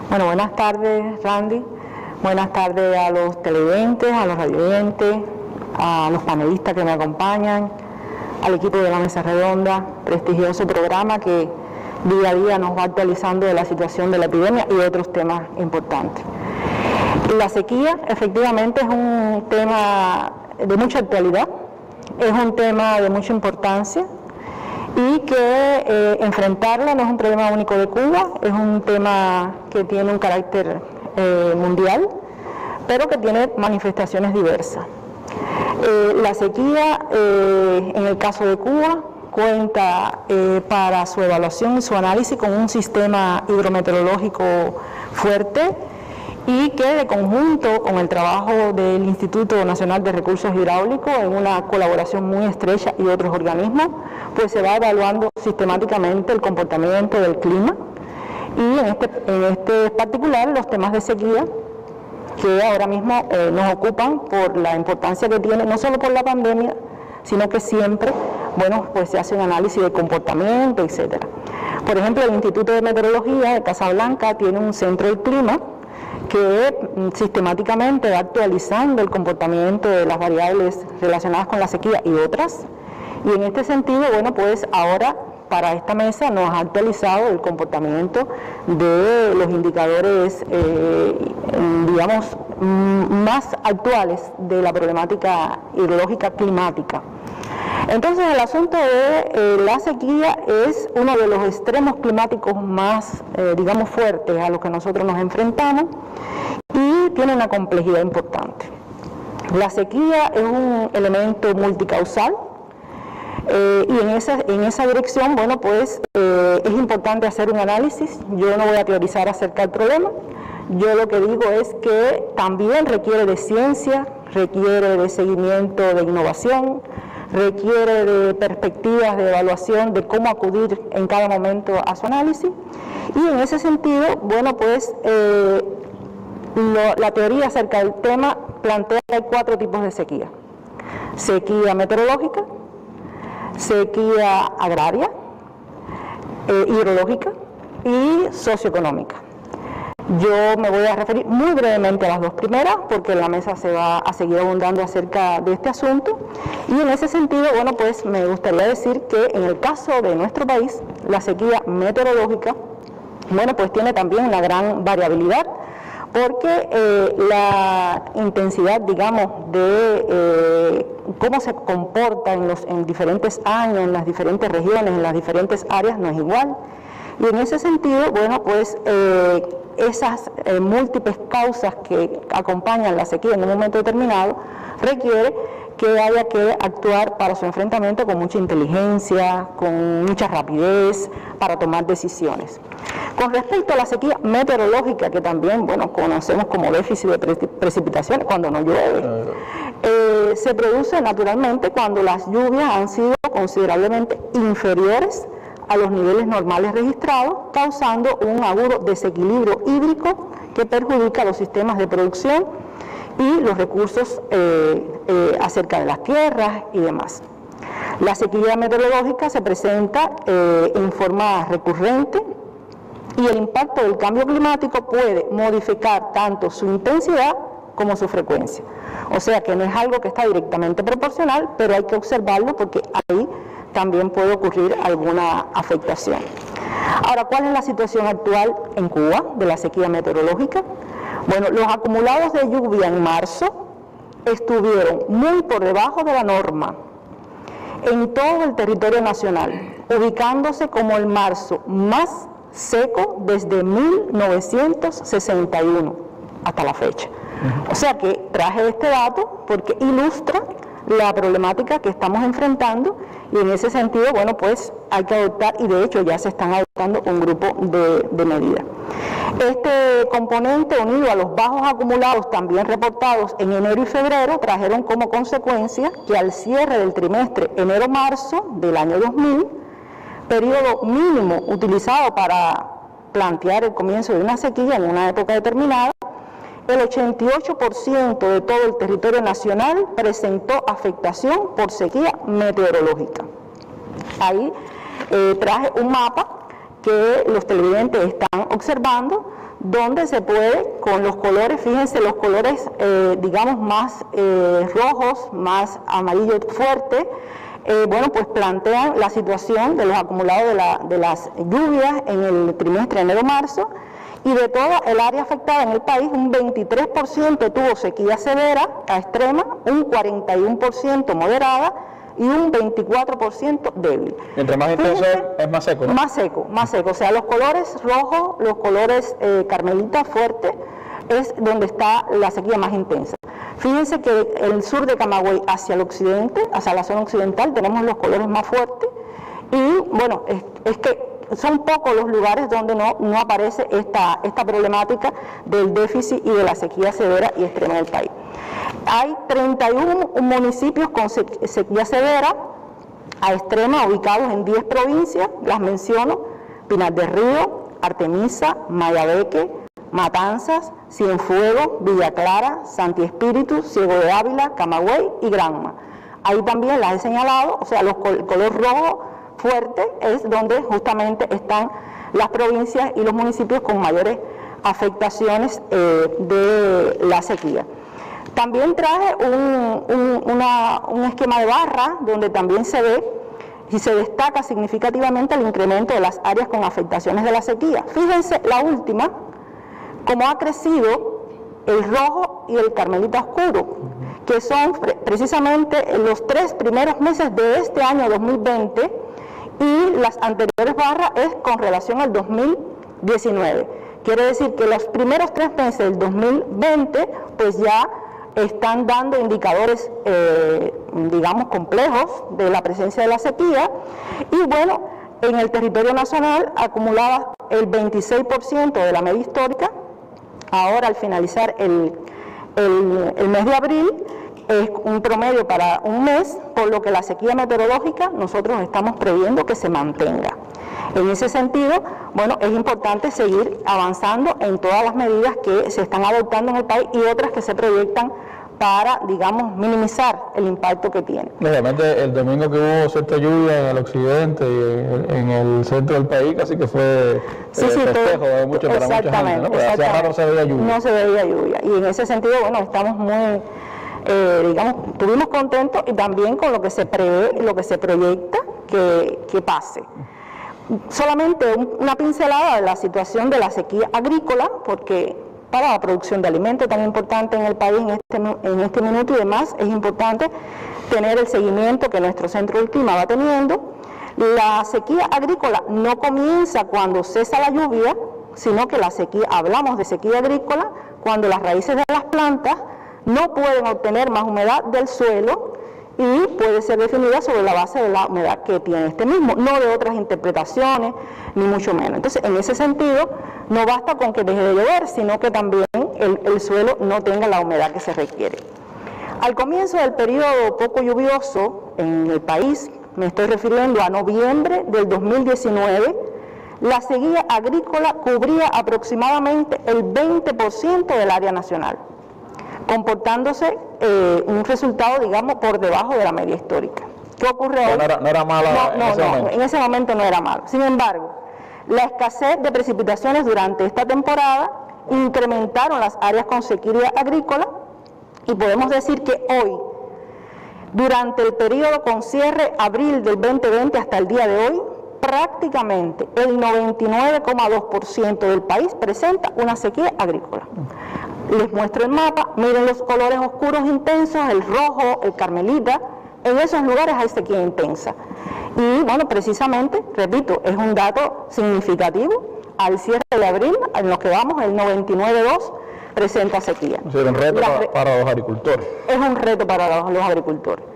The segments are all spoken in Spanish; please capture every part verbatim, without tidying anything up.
Bueno, buenas tardes, Randy. Buenas tardes a los televidentes, a los radiovidentes, a los panelistas que me acompañan, al equipo de la Mesa Redonda, prestigioso programa que día a día nos va actualizando de la situación de la epidemia y otros temas importantes. La sequía efectivamente es un tema de mucha actualidad, es un tema de mucha importancia y que eh, enfrentarla no es un problema único de Cuba, es un tema que tiene un carácter eh, mundial, pero que tiene manifestaciones diversas. Eh, la sequía, eh, en el caso de Cuba, cuenta eh, para su evaluación y su análisis con un sistema hidrometeorológico fuerte y que de conjunto con el trabajo del Instituto Nacional de Recursos Hidráulicos en una colaboración muy estrecha y otros organismos, pues se va evaluando sistemáticamente el comportamiento del clima y en este, en este particular los temas de sequía que ahora mismo eh, nos ocupan por la importancia que tiene, no solo por la pandemia, sino que siempre, bueno, pues se hace un análisis de comportamiento, etcétera. Por ejemplo, el Instituto de Meteorología de Casablanca tiene un centro del clima que sistemáticamente va actualizando el comportamiento de las variables relacionadas con la sequía y otras. Y en este sentido, bueno, pues ahora para esta mesa nos ha actualizado el comportamiento de los indicadores, eh, digamos, más actuales de la problemática hidrológica climática. Entonces, el asunto de eh, la sequía es uno de los extremos climáticos más, eh, digamos, fuertes a los que nosotros nos enfrentamos y tiene una complejidad importante. La sequía es un elemento multicausal eh, y en esa, en esa dirección, bueno, pues eh, es importante hacer un análisis. Yo no voy a teorizar acerca del problema. Yo lo que digo es que también requiere de ciencia, requiere de seguimiento de innovación, requiere de perspectivas de evaluación de cómo acudir en cada momento a su análisis y en ese sentido, bueno, pues eh, lo, la teoría acerca del tema plantea que hay cuatro tipos de sequía: sequía meteorológica, sequía agraria, eh, hidrológica y socioeconómica. Yo me voy a referir muy brevemente a las dos primeras porque la mesa se va a seguir abundando acerca de este asunto y en ese sentido, bueno, pues me gustaría decir que en el caso de nuestro país, la sequía meteorológica, bueno, pues tiene también una gran variabilidad porque eh, la intensidad, digamos, de eh, cómo se comporta en los en diferentes años, en las diferentes regiones, en las diferentes áreas no es igual. Y en ese sentido, bueno, pues eh, esas eh, múltiples causas que acompañan la sequía en un momento determinado requiere que haya que actuar para su enfrentamiento con mucha inteligencia, con mucha rapidez, para tomar decisiones. Con respecto a la sequía meteorológica, que también, bueno, conocemos como déficit de pre precipitaciones cuando no llueve, eh, se produce naturalmente cuando las lluvias han sido considerablemente inferiores a los niveles normales registrados, causando un agudo desequilibrio hídrico que perjudica los sistemas de producción y los recursos eh, eh, acerca de las tierras y demás. La sequía meteorológica se presenta eh, en forma recurrente y el impacto del cambio climático puede modificar tanto su intensidad como su frecuencia. O sea que no es algo que está directamente proporcional, pero hay que observarlo porque ahí también puede ocurrir alguna afectación. Ahora, ¿cuál es la situación actual en Cuba de la sequía meteorológica? Bueno, los acumulados de lluvia en marzo estuvieron muy por debajo de la norma en todo el territorio nacional, ubicándose como el marzo más seco desde mil novecientos sesenta y uno hasta la fecha. Uh-huh. O sea que traje este dato porque ilustra la problemática que estamos enfrentando y en ese sentido, bueno, pues hay que adoptar, y de hecho ya se están adoptando un grupo de, de medidas. Este componente, unido a los bajos acumulados también reportados en enero y febrero, trajeron como consecuencia que al cierre del trimestre enero-marzo del año dos mil, periodo mínimo utilizado para plantear el comienzo de una sequía en una época determinada, el ochenta y ocho por ciento de todo el territorio nacional presentó afectación por sequía meteorológica. Ahí eh, traje un mapa que los televidentes están observando, donde se puede, con los colores, fíjense, los colores, eh, digamos, más eh, rojos, más amarillo fuerte, eh, bueno, pues plantean la situación de los acumulados de, la, de las lluvias en el trimestre enero-marzo, y de toda el área afectada en el país, un veintitrés por ciento tuvo sequía severa a extrema, un cuarenta y uno por ciento moderada y un veinticuatro por ciento débil. Mientras más intenso es, es más seco, ¿no? Más seco, más seco. O sea, los colores rojos, los colores eh, carmelita fuerte, es donde está la sequía más intensa. Fíjense que el sur de Camagüey hacia el occidente, hacia la zona occidental, tenemos los colores más fuertes y, bueno, es, es que son pocos los lugares donde no, no aparece esta, esta problemática del déficit y de la sequía severa y extrema del país. Hay treinta y uno municipios con sequía severa a extrema ubicados en diez provincias, las menciono: Pinar del Río, Artemisa, Mayabeque, Matanzas, Cienfuegos, Villa Clara, Santi Espíritu, Ciego de Ávila, Camagüey y Granma. Ahí también las he señalado, o sea, los, el color rojo fuerte es donde justamente están las provincias y los municipios con mayores afectaciones eh, de la sequía. También traje un, un, una, un esquema de barra donde también se ve y se destaca significativamente el incremento de las áreas con afectaciones de la sequía. Fíjense la última, cómo ha crecido el rojo y el carmelita oscuro, que son precisamente los tres primeros meses de este año dos mil veinte, y las anteriores barras es con relación al dos mil diecinueve. Quiere decir que los primeros tres meses del dos mil veinte pues ya están dando indicadores, eh, digamos, complejos de la presencia de la sequía, y bueno, en el territorio nacional acumulaba el veintiséis por ciento de la media histórica. Ahora, al finalizar el, el, el mes de abril, es un promedio para un mes, por lo que la sequía meteorológica nosotros estamos previendo que se mantenga. En ese sentido, bueno, es importante seguir avanzando en todas las medidas que se están adoptando en el país y otras que se proyectan para, digamos, minimizar el impacto que tiene. Realmente el domingo que hubo cierta lluvia en el occidente y en el centro del país, casi que fue sí, sí, festejo de mucho para mucha gente, ¿no? Porque hacía raro no se veía lluvia. No se veía lluvia, y en ese sentido, bueno, estamos muy, eh, digamos, estuvimos contentos, y también con lo que se prevé, lo que se proyecta que, que pase. Solamente una pincelada de la situación de la sequía agrícola, porque para la producción de alimentos tan importante en el país en este, en este minuto y demás, es importante tener el seguimiento que nuestro Centro del Clima va teniendo. La sequía agrícola no comienza cuando cesa la lluvia, sino que la sequía, hablamos de sequía agrícola cuando las raíces de las plantas no pueden obtener más humedad del suelo, y puede ser definida sobre la base de la humedad que tiene este mismo, no de otras interpretaciones, ni mucho menos. Entonces, en ese sentido, no basta con que deje de llover, sino que también el, el suelo no tenga la humedad que se requiere. Al comienzo del periodo poco lluvioso en el país, me estoy refiriendo a noviembre del dos mil diecinueve, la sequía agrícola cubría aproximadamente el veinte por ciento del área nacional, comportándose eh, un resultado, digamos, por debajo de la media histórica. ¿Qué ocurre hoy? No era, no era mala no, en no, ese no, momento. en ese momento no era malo. Sin embargo, la escasez de precipitaciones durante esta temporada incrementaron las áreas con sequía agrícola, y podemos decir que hoy, durante el periodo con cierre abril del veinte veinte hasta el día de hoy, prácticamente el noventa y nueve coma dos por ciento del país presenta una sequía agrícola. Les muestro el mapa, miren los colores oscuros intensos, el rojo, el carmelita, en esos lugares hay sequía intensa. Y bueno, precisamente, repito, es un dato significativo, al cierre de abril, en lo que vamos, el noventa y nueve coma dos por ciento presenta sequía. Es un reto La, para, para los agricultores. Es un reto para los, los agricultores.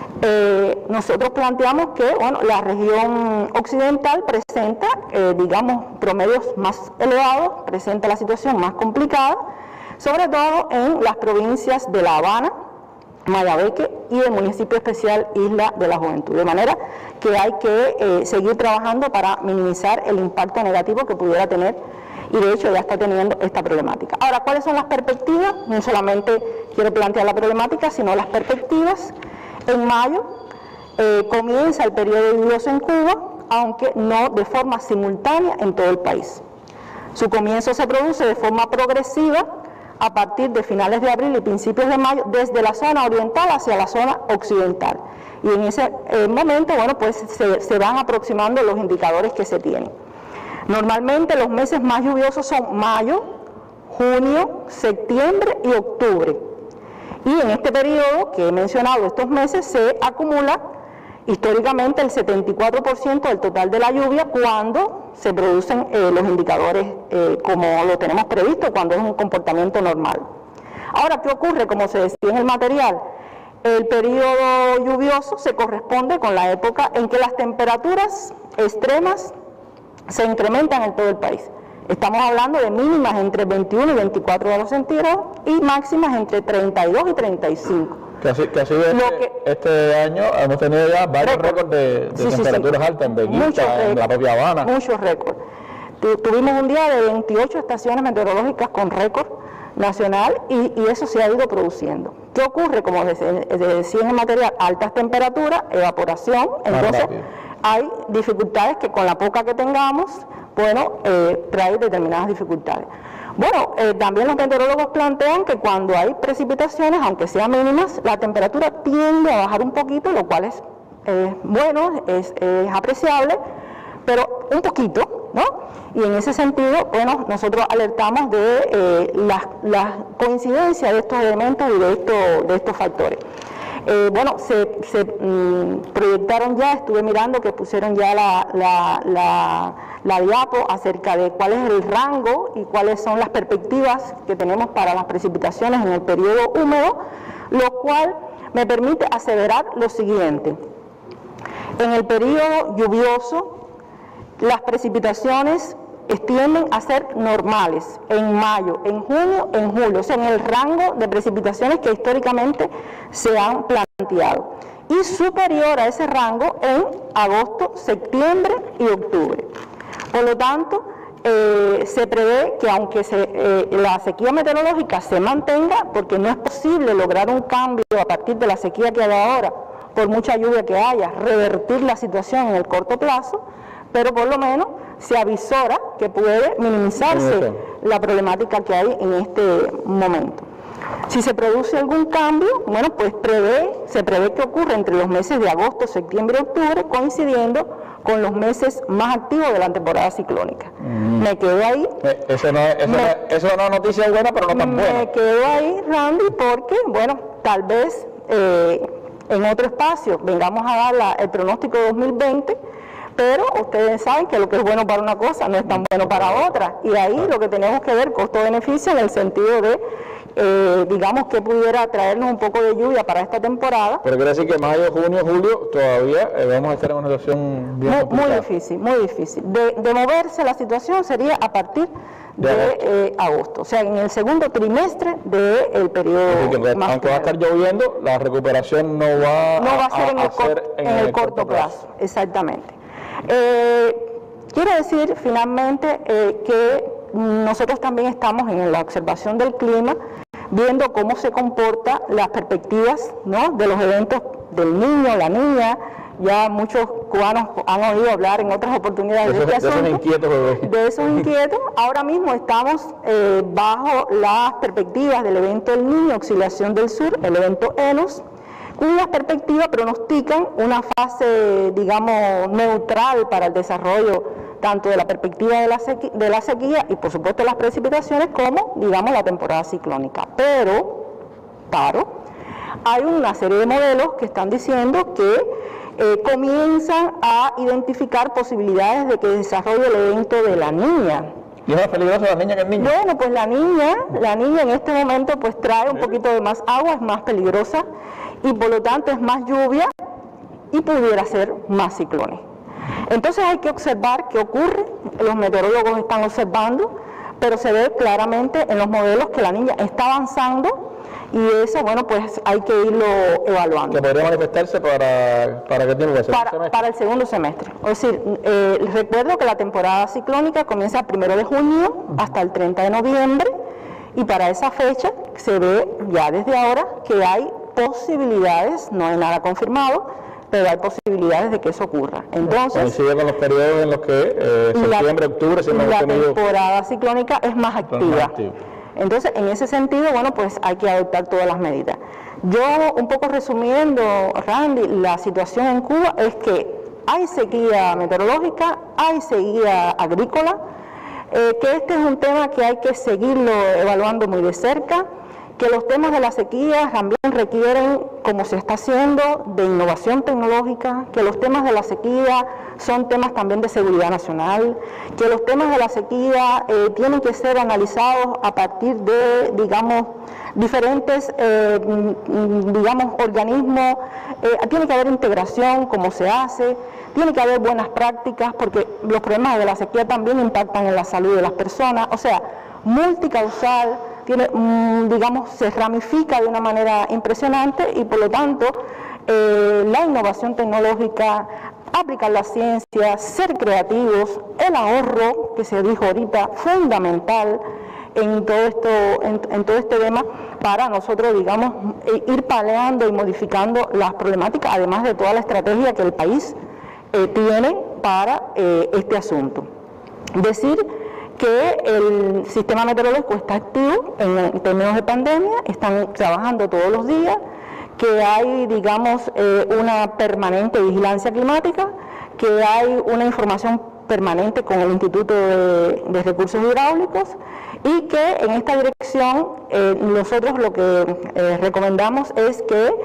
Eh, nosotros planteamos que, bueno, la región occidental presenta, eh, digamos, promedios más elevados, presenta la situación más complicada, sobre todo en las provincias de La Habana, Mayabeque y el municipio especial Isla de la Juventud, de manera que hay que eh, seguir trabajando para minimizar el impacto negativo que pudiera tener, y de hecho ya está teniendo esta problemática. Ahora, ¿cuáles son las perspectivas? No solamente quiero plantear la problemática, sino las perspectivas. En mayo eh, comienza el periodo lluvioso en Cuba, aunque no de forma simultánea en todo el país. Su comienzo se produce de forma progresiva a partir de finales de abril y principios de mayo, desde la zona oriental hacia la zona occidental. Y en ese eh, momento, bueno, pues se, se van aproximando los indicadores que se tienen. Normalmente los meses más lluviosos son mayo, junio, septiembre y octubre. Y en este periodo que he mencionado, estos meses, se acumula históricamente el setenta y cuatro por ciento del total de la lluvia cuando se producen eh, los indicadores eh, como lo tenemos previsto, cuando es un comportamiento normal. Ahora, ¿qué ocurre? Como se decía en el material, el periodo lluvioso se corresponde con la época en que las temperaturas extremas se incrementan en todo el país. Estamos hablando de mínimas entre veintiuno y veinticuatro grados centígrados y máximas entre treinta y dos y treinta y cinco. Que así, que así este, que, este año hemos tenido ya varios récords de, de sí, temperaturas sí, sí. altas en Bellavista, en la propia Habana. Muchos récords. Tuvimos un día de veintiocho estaciones meteorológicas con récord nacional y, y eso se ha ido produciendo. ¿Qué ocurre? Como decía en el material, altas temperaturas, evaporación, entonces hay dificultades que con la poca que tengamos, bueno, eh, trae determinadas dificultades. Bueno, eh, también los meteorólogos plantean que cuando hay precipitaciones, aunque sean mínimas, la temperatura tiende a bajar un poquito, lo cual es eh, bueno, es, es apreciable, pero un poquito, ¿no? Y en ese sentido, bueno, nosotros alertamos de eh, la, la coincidencia de estos elementos y de, esto, de estos factores. Eh, bueno, se, se mmm, proyectaron ya, estuve mirando que pusieron ya la, la, la, la diapo acerca de cuál es el rango y cuáles son las perspectivas que tenemos para las precipitaciones en el periodo húmedo, lo cual me permite aseverar lo siguiente. En el periodo lluvioso, las precipitaciones tienden a ser normales en mayo, en junio, en julio, o sea, en el rango de precipitaciones que históricamente se han planteado, y superior a ese rango en agosto, septiembre y octubre. Por lo tanto, eh, se prevé que aunque se, eh, la sequía meteorológica se mantenga, porque no es posible lograr un cambio a partir de la sequía que hay ahora, por mucha lluvia que haya, revertir la situación en el corto plazo, pero por lo menos se avisora que puede minimizarse la problemática que hay en este momento. Si se produce algún cambio, bueno, pues prevé, se prevé que ocurra entre los meses de agosto, septiembre y octubre, coincidiendo con los meses más activos de la temporada ciclónica. Mm. Me quedo ahí. Eh, eso, no, eso, me, no, eso no es una noticia buena, pero no tan buena. Me quedo ahí, Randy, porque, bueno, tal vez eh, en otro espacio vengamos a dar la, el pronóstico de dos mil veinte, pero ustedes saben que lo que es bueno para una cosa no es tan bueno para otra, y ahí lo que tenemos que ver costo-beneficio en el sentido de, eh, digamos, que pudiera traernos un poco de lluvia para esta temporada. Pero quiere decir que mayo, junio, julio todavía eh, vamos a estar en una situación bien muy, muy difícil, muy difícil. De, de moverse la situación sería a partir de, de agosto. Eh, agosto, o sea, en el segundo trimestre del periodo. Así que, más aunque va a estar lloviendo, la recuperación no va, no va a ser, a, en, el cor, en, en el, el corto, corto plazo. plazo. Exactamente. Eh, quiero decir finalmente eh, que nosotros también estamos en la observación del clima, viendo cómo se comportan las perspectivas, ¿no?, de los eventos del niño, la niña. Ya muchos cubanos han oído hablar en otras oportunidades de, de este asunto, de esos inquietos. De esos inquietos. Ahora mismo estamos eh, bajo las perspectivas del evento del niño, oscilación del sur, el evento Enos, cuyas perspectivas pronostican una fase, digamos, neutral para el desarrollo tanto de la perspectiva de la, sequía, de la sequía y por supuesto las precipitaciones como, digamos, la temporada ciclónica. Pero, paro, hay una serie de modelos que están diciendo que eh, comienzan a identificar posibilidades de que desarrolle el evento de la niña. ¿Y es más peligroso la niña que el niño? Bueno, pues la niña, la niña en este momento pues trae un poquito de más agua, es más peligrosa y por lo tanto es más lluvia y pudiera ser más ciclones. Entonces hay que observar qué ocurre, los meteorólogos están observando, pero se ve claramente en los modelos que la niña está avanzando y eso, bueno, pues hay que irlo evaluando. ¿Que podría manifestarse para, para qué tiempo? Para, para el segundo semestre. Es decir, eh, recuerdo que la temporada ciclónica comienza el primero de junio hasta el treinta de noviembre y para esa fecha se ve ya desde ahora que hay posibilidades, no hay nada confirmado, pero hay posibilidades de que eso ocurra. Entonces, coincide con los periodos en los que eh, septiembre, la, octubre, siempre la hemos tenido... temporada ciclónica es más activa. Más activa. Entonces, en ese sentido, bueno, pues hay que adoptar todas las medidas. Yo, un poco resumiendo, Randy, la situación en Cuba es que hay sequía meteorológica, hay sequía agrícola, eh, que este es un tema que hay que seguirlo evaluando muy de cerca, que los temas de la sequía también requieren, como se está haciendo, de innovación tecnológica, que los temas de la sequía son temas también de seguridad nacional, que los temas de la sequía eh, tienen que ser analizados a partir de, digamos, diferentes, eh, digamos, organismos, eh, tiene que haber integración, como se hace, tiene que haber buenas prácticas, porque los problemas de la sequía también impactan en la salud de las personas, o sea, multicausal, tiene, digamos, se ramifica de una manera impresionante y por lo tanto eh, la innovación tecnológica, aplicar la ciencia, ser creativos, el ahorro, que se dijo ahorita, fundamental en todo esto, en, en todo este tema, para nosotros, digamos, ir paleando y modificando las problemáticas, además de toda la estrategia que el país eh, tiene para eh, este asunto. Decir que el sistema meteorológico está activo en términos de pandemia, están trabajando todos los días, que hay, digamos, eh, una permanente vigilancia climática, que hay una información permanente con el Instituto de, de Recursos Hidráulicos y que en esta dirección eh, nosotros lo que eh, recomendamos es que,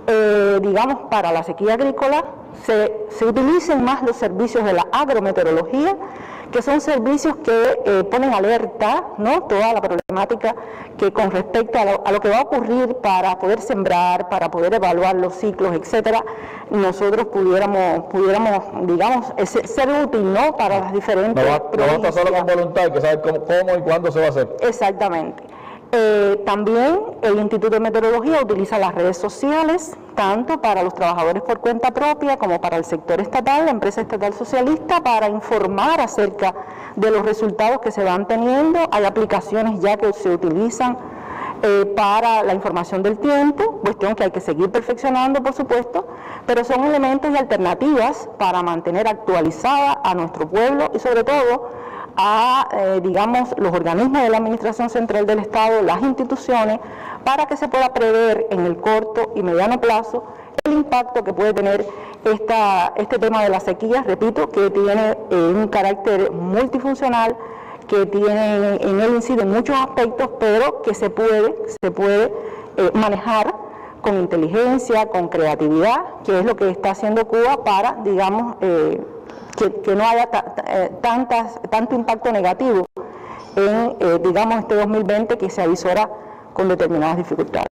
eh, digamos, para la sequía agrícola se, se utilicen más los servicios de la agrometeorología, que son servicios que eh, ponen alerta, ¿no?, toda la problemática que con respecto a lo, a lo que va a ocurrir para poder sembrar, para poder evaluar los ciclos, etcétera, nosotros pudiéramos, pudiéramos digamos, ser útil, ¿no?, para las diferentes no va, no basta solo con voluntad, hay que saber cómo, cómo y cuándo se va a hacer. Exactamente. Eh, también el Instituto de Meteorología utiliza las redes sociales, tanto para los trabajadores por cuenta propia como para el sector estatal, la empresa estatal socialista, para informar acerca de los resultados que se van teniendo. Hay aplicaciones ya que se utilizan eh, para la información del tiempo, cuestión que hay que seguir perfeccionando, por supuesto, pero son elementos y alternativas para mantener actualizada a nuestro pueblo y sobre todo a, eh, digamos, los organismos de la Administración Central del Estado, las instituciones, para que se pueda prever en el corto y mediano plazo el impacto que puede tener esta, este tema de la sequía, repito, que tiene eh, un carácter multifuncional, que tiene, en él inciden muchos aspectos, pero que se puede, se puede eh, manejar con inteligencia, con creatividad, que es lo que está haciendo Cuba para, digamos, eh, Que, que no haya ta, eh, tantas, tanto impacto negativo en, eh, digamos, este dos mil veinte que se avisora con determinadas dificultades.